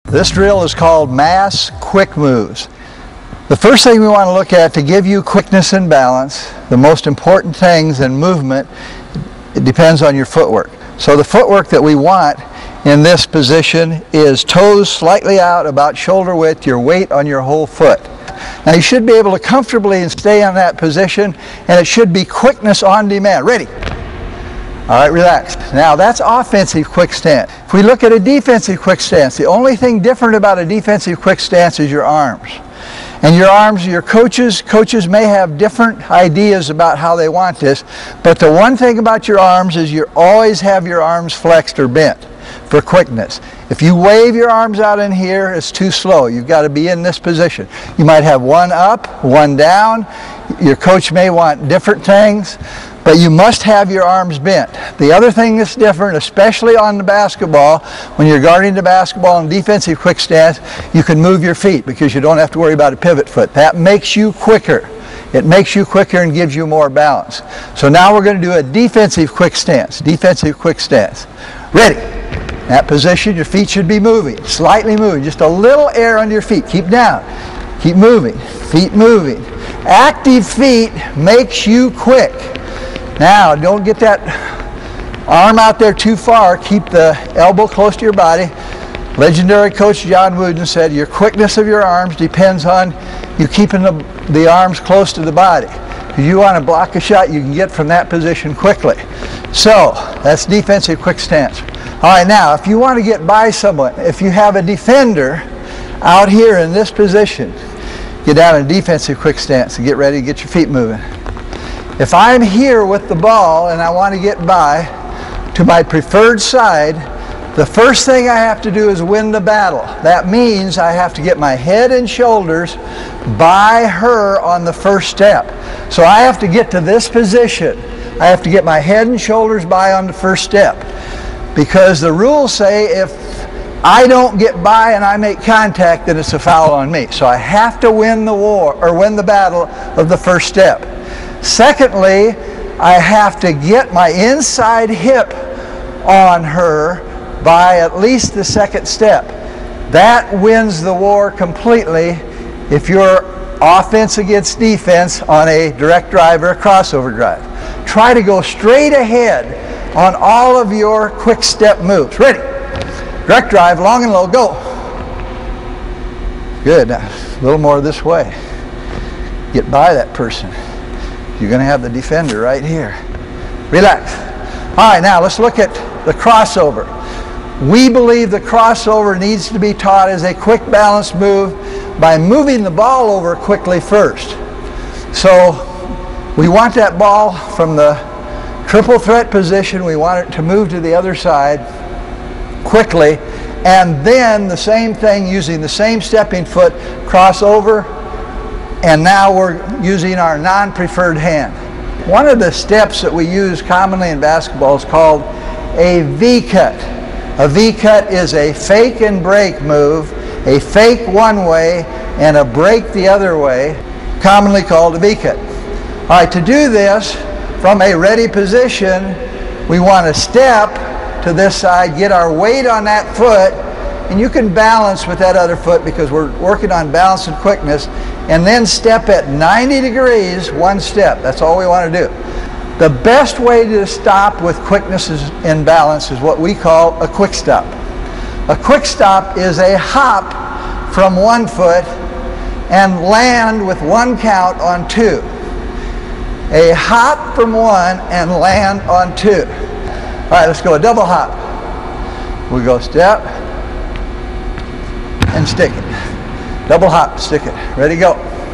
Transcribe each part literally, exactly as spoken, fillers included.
This drill is called Mass Quick Moves. The first thing we want to look at to give you quickness and balance, the most important things in movement, it depends on your footwork. So the footwork that we want in this position is toes slightly out, about shoulder width, your weight on your whole foot. Now you should be able to comfortably stay on that position, and it should be quickness on demand. Ready? All right, relax. Now that's offensive quick stance. If we look at a defensive quick stance, the only thing different about a defensive quick stance is your arms. And your arms, your coaches, coaches may have different ideas about how they want this, but the one thing about your arms is you always have your arms flexed or bent for quickness. If you wave your arms out in here, it's too slow. You've got to be in this position. You might have one up, one down. Your coach may want different things, but you must have your arms bent. The other thing that's different, especially on the basketball, when you're guarding the basketball in defensive quick stance, you can move your feet because you don't have to worry about a pivot foot. That makes you quicker. It makes you quicker and gives you more balance. So now we're going to do a defensive quick stance. Defensive quick stance. Ready? That position, your feet should be moving, slightly moving, just a little air under your feet. Keep down. Keep moving. Feet moving. Active feet makes you quick. Now, don't get that arm out there too far. Keep the elbow close to your body. Legendary coach John Wooden said your quickness of your arms depends on you keeping the, the arms close to the body. If you want to block a shot, you can get from that position quickly. So, that's defensive quick stance. All right, now, if you want to get by someone, if you have a defender out here in this position, get down in defensive quick stance and get ready to get your feet moving. If I'm here with the ball and I want to get by to my preferred side, the first thing I have to do is win the battle. That means I have to get my head and shoulders by her on the first step. So I have to get to this position. I have to get my head and shoulders by on the first step. Because the rules say if I don't get by and I make contact, then it's a foul on me. So I have to win the war or win the battle of the first step. Secondly, I have to get my inside hip on her by at least the second step. That wins the war completely if you're offense against defense on a direct drive or a crossover drive. Try to go straight ahead on all of your quick step moves. Ready? Direct drive, long and low, go. Good. Now, a little more this way. Get by that person. You're going to have the defender right here. Relax. All right, now let's look at the crossover. We believe the crossover needs to be taught as a quick balance move by moving the ball over quickly first. So we want that ball from the triple threat position. We want it to move to the other side quickly, and then the same thing using the same stepping foot, cross over, and now we're using our non-preferred hand. One of the steps that we use commonly in basketball is called a V-cut. A V-cut is a fake and break move, a fake one way and a break the other way, commonly called a V-cut. All right, to do this from a ready position, we want to step to this side, get our weight on that foot, and you can balance with that other foot because we're working on balance and quickness, and then step at ninety degrees, one step. That's all we want to do. The best way to stop with quickness and balance is what we call a quick stop. A quick stop is a hop from one foot and land with one count on two. A hop from one and land on two. All right, let's go a double hop. We go step and stick it. Double hop, stick it. Ready, go.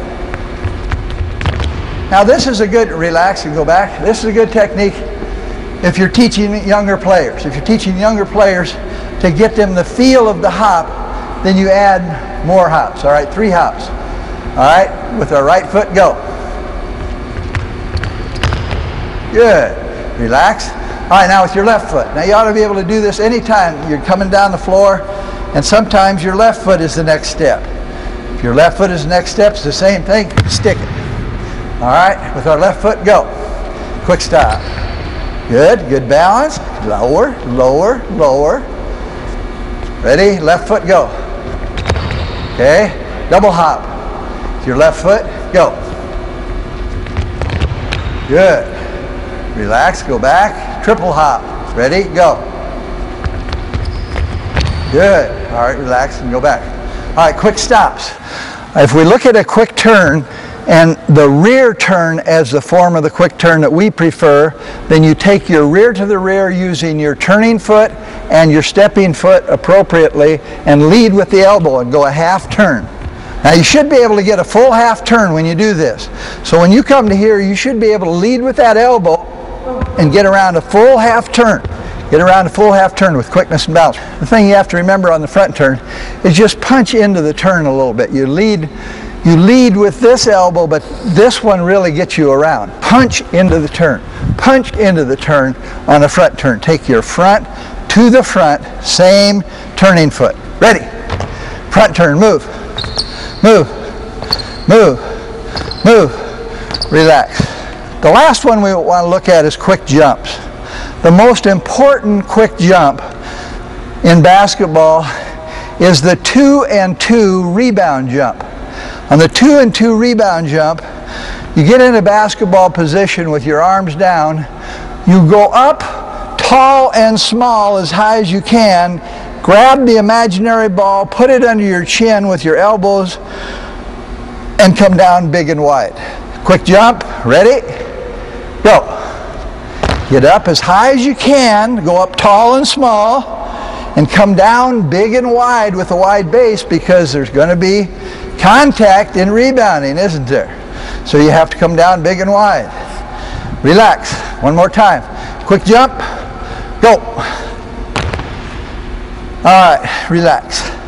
Now this is a good, relax and go back. This is a good technique if you're teaching younger players. If you're teaching younger players to get them the feel of the hop, then you add more hops. All right, three hops. All right, with our right foot, go. Good. Relax. All right, now with your left foot. Now you ought to be able to do this anytime you're coming down the floor, and sometimes your left foot is the next step. If your left foot is the next step, it's the same thing, stick it. All right, with our left foot, go. Quick stop. Good, good balance. Lower, lower, lower. Ready? Left foot, go. Okay, double hop. With your left foot, go. Good. Relax, go back. Triple hop. Ready, go. Good. All right, relax and go back. All right, quick stops. If we look at a quick turn and the rear turn as the form of the quick turn that we prefer, then you take your rear to the rear using your turning foot and your stepping foot appropriately and lead with the elbow and go a half turn. Now you should be able to get a full half turn when you do this. So when you come to here, you should be able to lead with that elbow and get around a full half turn. Get around a full half turn with quickness and balance. The thing you have to remember on the front turn is just punch into the turn a little bit. You lead, you lead with this elbow, but this one really gets you around. Punch into the turn. Punch into the turn on a front turn. Take your front to the front, same turning foot. Ready? Front turn, move. Move. Move. Move. Relax. The last one we want to look at is quick jumps. The most important quick jump in basketball is the two and two rebound jump. On the two and two rebound jump, you get in a basketball position with your arms down, you go up tall and small as high as you can, grab the imaginary ball, put it under your chin with your elbows, and come down big and wide. Quick jump, ready, go. Get up as high as you can, go up tall and small, and come down big and wide with a wide base because there's going to be contact in rebounding, isn't there? So you have to come down big and wide. Relax. One more time. Quick jump. Go. All right, relax.